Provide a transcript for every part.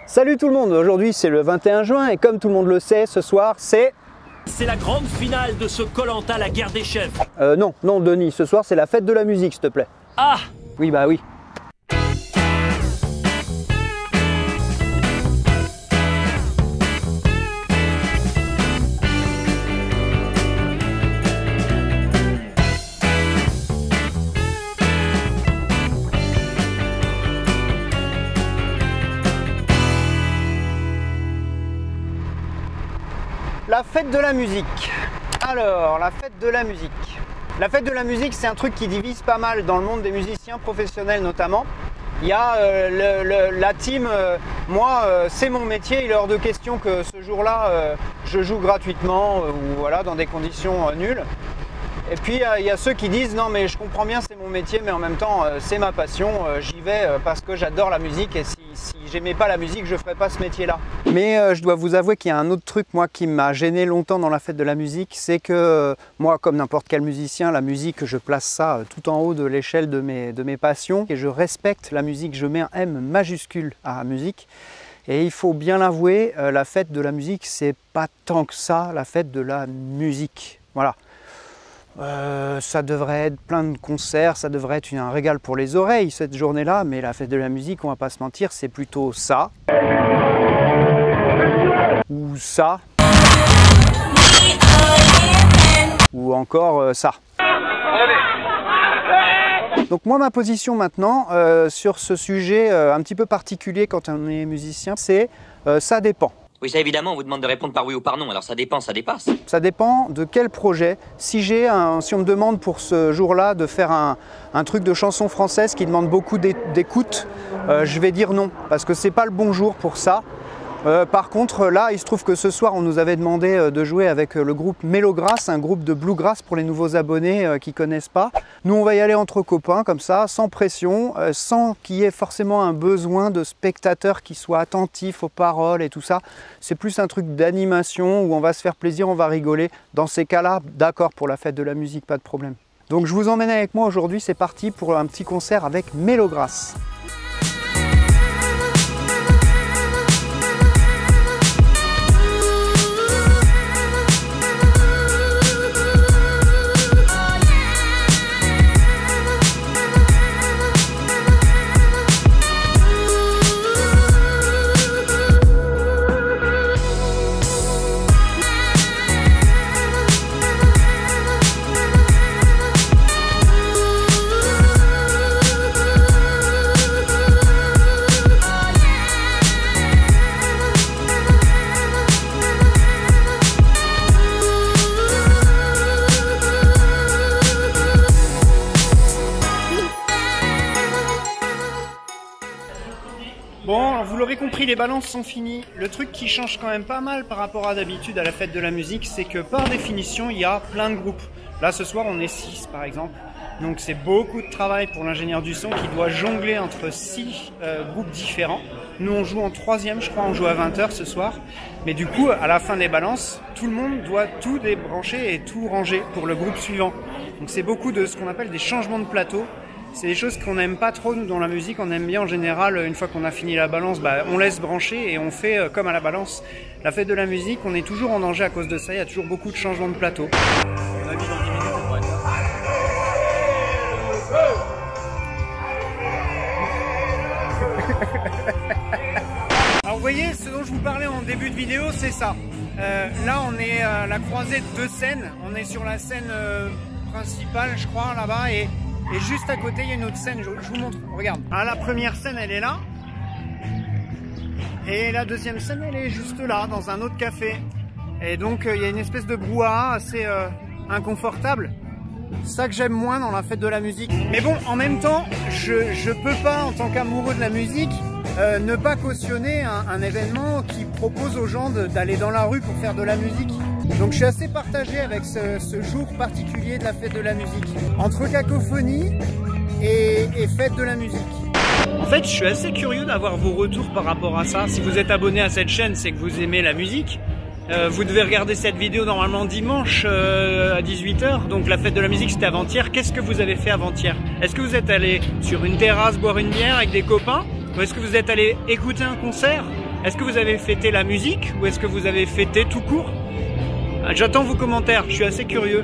Salut tout le monde, aujourd'hui c'est le 21 juin et comme tout le monde le sait, ce soir c'est... C'est la grande finale de ce Koh-Lanta, la guerre des chefs. Non Denis, ce soir c'est la fête de la musique s'il te plaît. Ah! Oui bah oui. La fête de la musique. Alors, la fête de la musique. La fête de la musique, c'est un truc qui divise pas mal dans le monde des musiciens professionnels notamment. Il y a la team, c'est mon métier, il est hors de question que ce jour-là, je joue gratuitement ou voilà, dans des conditions nulles. Et puis il y a ceux qui disent non mais je comprends bien c'est mon métier mais en même temps c'est ma passion, j'y vais parce que j'adore la musique et si j'aimais pas la musique je ferais pas ce métier là. Mais je dois vous avouer qu'il y a un autre truc moi qui m'a gêné longtemps dans la fête de la musique, c'est que moi comme n'importe quel musicien, la musique je place ça tout en haut de l'échelle de mes passions et je respecte la musique, je mets un M majuscule à la musique. Et il faut bien l'avouer, la fête de la musique c'est pas tant que ça la fête de la musique, voilà. Ça devrait être plein de concerts, ça devrait être un régal pour les oreilles cette journée-là, mais la fête de la musique, on va pas se mentir, c'est plutôt ça. Ou ça. Ou encore ça. Donc moi ma position maintenant sur ce sujet un petit peu particulier quand on est musicien, c'est ça dépend. Oui, ça évidemment, on vous demande de répondre par oui ou par non, alors ça dépend, ça dépasse. Ça dépend de quel projet. Si on me demande pour ce jour-là de faire un truc de chanson française qui demande beaucoup d'écoute, je vais dire non, parce que c'est pas le bon jour pour ça. Par contre, là, il se trouve que ce soir, on nous avait demandé de jouer avec le groupe Mélograss, un groupe de bluegrass pour les nouveaux abonnés qui ne connaissent pas. Nous, on va y aller entre copains, comme ça, sans pression, sans qu'il y ait forcément un besoin de spectateurs qui soient attentifs aux paroles et tout ça. C'est plus un truc d'animation où on va se faire plaisir, on va rigoler. Dans ces cas-là, d'accord, pour la fête de la musique, pas de problème. Donc, je vous emmène avec moi aujourd'hui, c'est parti pour un petit concert avec Mélograss. Bon, vous l'aurez compris, les balances sont finies. Le truc qui change quand même pas mal par rapport à d'habitude à la fête de la musique, c'est que par définition, il y a plein de groupes. Là, ce soir, on est 6 par exemple. Donc c'est beaucoup de travail pour l'ingénieur du son qui doit jongler entre 6 groupes différents. Nous, on joue en 3e, je crois, on joue à 20 h ce soir. Mais du coup, à la fin des balances, tout le monde doit tout débrancher et tout ranger pour le groupe suivant. Donc c'est beaucoup de ce qu'on appelle des changements de plateau. C'est des choses qu'on n'aime pas trop nous dans la musique, on aime bien en général, une fois qu'on a fini la balance, on laisse brancher et on fait comme à la balance. La fête de la musique, on est toujours en danger à cause de ça, il y a toujours beaucoup de changements de plateau. On a mis dans 10 minutes, on pourrait faire. Alors vous voyez, ce dont je vous parlais en début de vidéo, c'est ça. Là on est à la croisée de 2 scènes, on est sur la scène principale je crois là-bas et juste à côté, il y a une autre scène, je vous montre, regarde. Ah, la première scène, elle est là. Et la deuxième scène, elle est juste là, dans un autre café. Et donc, il y a une espèce de brouhaha assez inconfortable. C'est ça que j'aime moins dans la fête de la musique. Mais bon, en même temps, je peux pas, en tant qu'amoureux de la musique, ne pas cautionner un événement qui propose aux gens d'aller dans la rue pour faire de la musique. Donc je suis assez partagé avec ce jour particulier de la fête de la musique. Entre cacophonie et fête de la musique. En fait, je suis assez curieux d'avoir vos retours par rapport à ça. Si vous êtes abonné à cette chaîne, c'est que vous aimez la musique. Vous devez regarder cette vidéo normalement dimanche à 18 h. Donc la fête de la musique c'était avant-hier. Qu'est-ce que vous avez fait avant-hier? Est-ce que vous êtes allé sur une terrasse boire une bière avec des copains? Ou est-ce que vous êtes allé écouter un concert? Est-ce que vous avez fêté la musique ou est-ce que vous avez fêté tout court? J'attends vos commentaires, je suis assez curieux.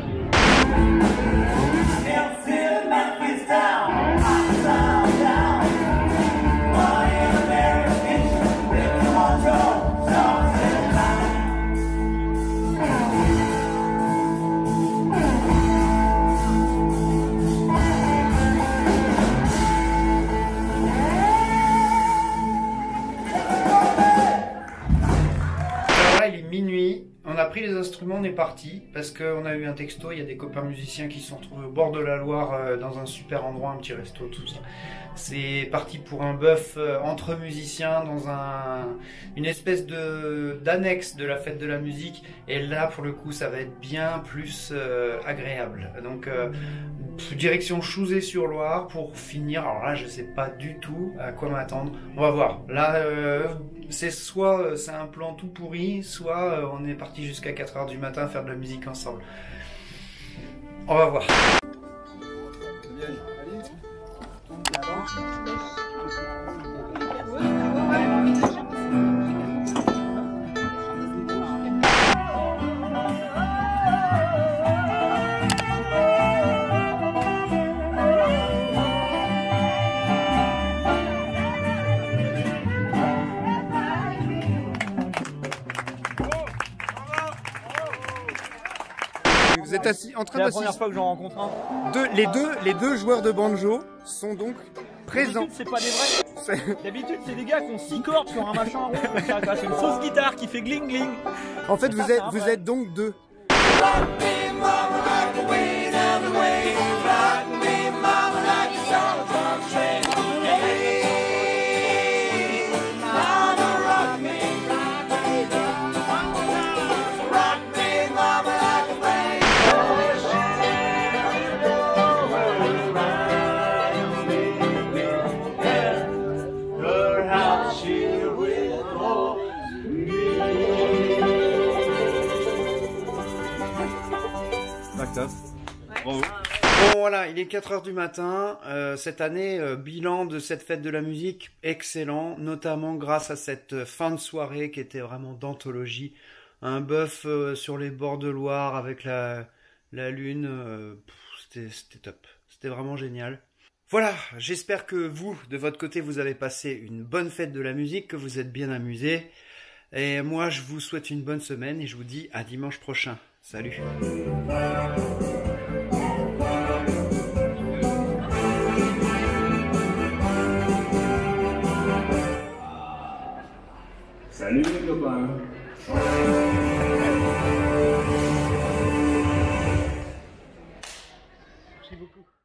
Il est minuit, on a pris les instruments, on est parti parce qu'on a eu un texto, il y a des copains musiciens qui se sont retrouvés au bord de la Loire dans un super endroit, un petit resto, tout ça. C'est parti pour un bœuf entre musiciens dans une espèce d'annexe de la fête de la musique, et là pour le coup ça va être bien plus agréable. Donc direction Chouzé-sur-Loire pour finir. Alors là je sais pas du tout à quoi m'attendre, on va voir. Là c'est soit c'est un plan tout pourri, soit on est parti jusqu'à 4 h du matin faire de la musique ensemble. On va voir. Vous êtes assis en train C'est la d'assister. première fois que j'en rencontre un. Les deux joueurs de banjo sont donc présents. D'habitude, c'est pas des vrais. D'habitude, c'est des gars qui ont 6 cordes sur un machin rond. C'est une fausse guitare qui fait gling gling. En fait, vous êtes donc deux. Bon voilà, il est 4 h du matin. Cette année, bilan de cette fête de la musique, excellent, notamment grâce à cette fin de soirée qui était vraiment d'anthologie. Un bœuf sur les bords de Loire avec la lune, c'était top, c'était vraiment génial. Voilà, j'espère que vous, de votre côté, vous avez passé une bonne fête de la musique, que vous êtes bien amusés. Et moi, je vous souhaite une bonne semaine et je vous dis à dimanche prochain. Salut! Salut les copains. Merci beaucoup.